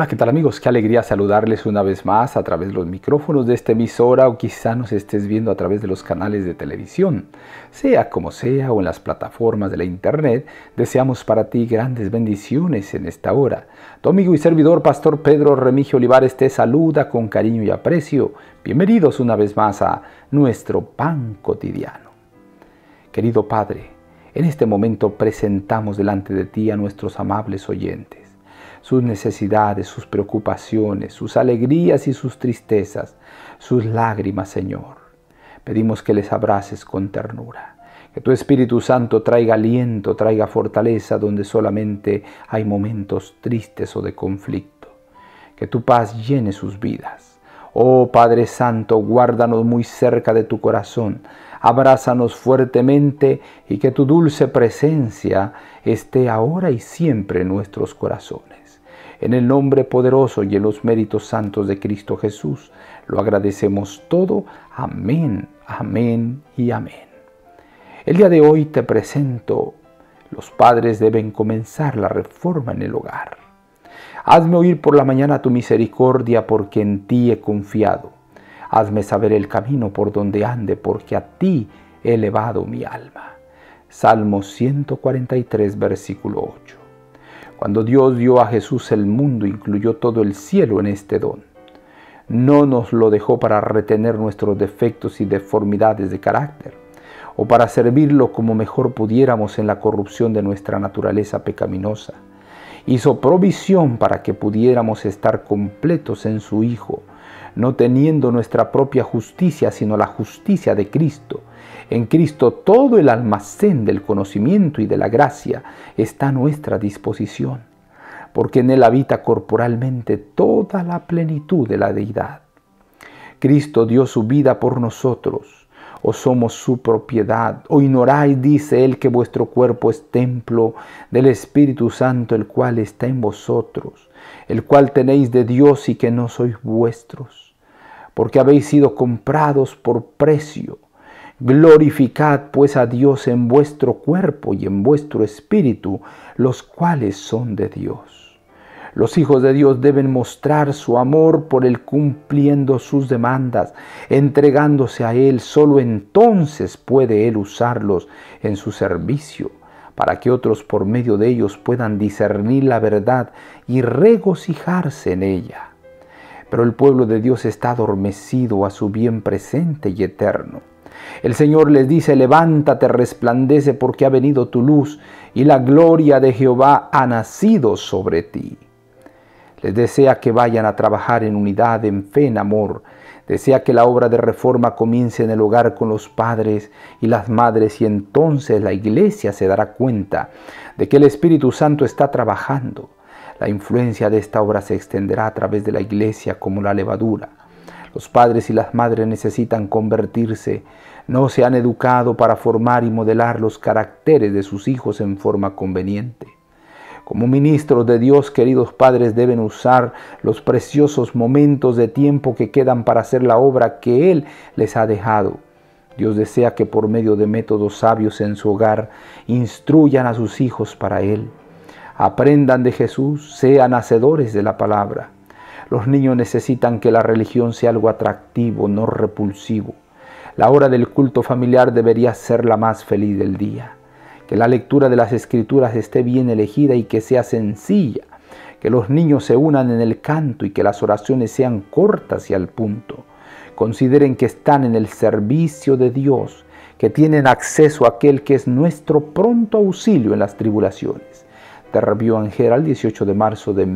Hola, ¿qué tal amigos? Qué alegría saludarles una vez más a través de los micrófonos de esta emisora o quizá nos estés viendo a través de los canales de televisión. Sea como sea o en las plataformas de la internet, deseamos para ti grandes bendiciones en esta hora. Tu amigo y servidor, Pastor Pedro Remigio Olivares, te saluda con cariño y aprecio. Bienvenidos una vez más a nuestro pan cotidiano. Querido Padre, en este momento presentamos delante de ti a nuestros amables oyentes. Sus necesidades, sus preocupaciones, sus alegrías y sus tristezas, sus lágrimas, Señor. Pedimos que les abraces con ternura, que tu Espíritu Santo traiga aliento, traiga fortaleza donde solamente hay momentos tristes o de conflicto. Que tu paz llene sus vidas. Oh Padre Santo, guárdanos muy cerca de tu corazón, abrázanos fuertemente y que tu dulce presencia esté ahora y siempre en nuestros corazones. En el nombre poderoso y en los méritos santos de Cristo Jesús, lo agradecemos todo. Amén, amén y amén. El día de hoy te presento, los padres deben comenzar la reforma en el hogar. Hazme oír por la mañana tu misericordia, porque en ti he confiado. Hazme saber el camino por donde ande, porque a ti he elevado mi alma. Salmo 143, versículo 8. Cuando Dios dio a Jesús el mundo, incluyó todo el cielo en este don. No nos lo dejó para retener nuestros defectos y deformidades de carácter, o para servirlo como mejor pudiéramos en la corrupción de nuestra naturaleza pecaminosa. Hizo provisión para que pudiéramos estar completos en su Hijo, no teniendo nuestra propia justicia, sino la justicia de Cristo. En Cristo todo el almacén del conocimiento y de la gracia está a nuestra disposición, porque en Él habita corporalmente toda la plenitud de la deidad. Cristo dio su vida por nosotros, o somos su propiedad, o ignoráis, dice Él, que vuestro cuerpo es templo del Espíritu Santo, el cual está en vosotros, el cual tenéis de Dios y que no sois vuestros, porque habéis sido comprados por precio. Glorificad pues a Dios en vuestro cuerpo y en vuestro espíritu, los cuales son de Dios. Los hijos de Dios deben mostrar su amor por Él cumpliendo sus demandas, entregándose a Él. Solo entonces puede Él usarlos en su servicio, para que otros por medio de ellos puedan discernir la verdad y regocijarse en ella. Pero el pueblo de Dios está adormecido a su bien presente y eterno. El Señor les dice: levántate, resplandece, porque ha venido tu luz y la gloria de Jehová ha nacido sobre ti. Les desea que vayan a trabajar en unidad, en fe, en amor. Desea que la obra de reforma comience en el hogar con los padres y las madres, y entonces la iglesia se dará cuenta de que el Espíritu Santo está trabajando. La influencia de esta obra se extenderá a través de la iglesia como la levadura. Los padres y las madres necesitan convertirse. No se han educado para formar y modelar los caracteres de sus hijos en forma conveniente. Como ministros de Dios, queridos padres, deben usar los preciosos momentos de tiempo que quedan para hacer la obra que Él les ha dejado. Dios desea que por medio de métodos sabios en su hogar instruyan a sus hijos para Él. Aprendan de Jesús, sean hacedores de la palabra. Los niños necesitan que la religión sea algo atractivo, no repulsivo. La hora del culto familiar debería ser la más feliz del día. Que la lectura de las Escrituras esté bien elegida y que sea sencilla. Que los niños se unan en el canto y que las oraciones sean cortas y al punto. Consideren que están en el servicio de Dios, que tienen acceso a aquel que es nuestro pronto auxilio en las tribulaciones. De Review and Herald, 18 de marzo de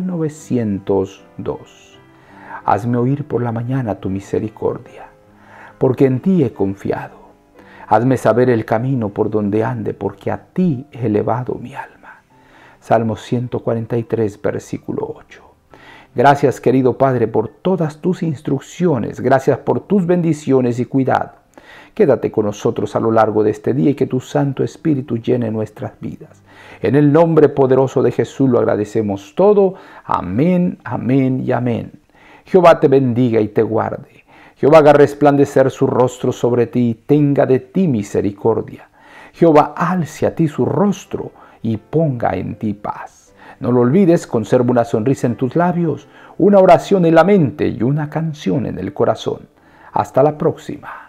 1902. Hazme oír por la mañana tu misericordia, porque en ti he confiado. Hazme saber el camino por donde ande, porque a ti he elevado mi alma. Salmo 143, versículo 8. Gracias, querido Padre, por todas tus instrucciones. Gracias por tus bendiciones y cuidado. Quédate con nosotros a lo largo de este día y que tu Santo Espíritu llene nuestras vidas. En el nombre poderoso de Jesús lo agradecemos todo. Amén, amén y amén. Jehová te bendiga y te guarde. Jehová haga resplandecer su rostro sobre ti y tenga de ti misericordia. Jehová alce a ti su rostro y ponga en ti paz. No lo olvides, conserva una sonrisa en tus labios, una oración en la mente y una canción en el corazón. Hasta la próxima.